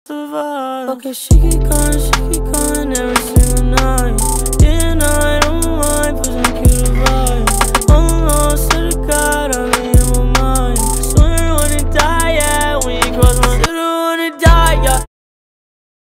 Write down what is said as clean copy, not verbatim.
survive. Okay, she keep going every single night.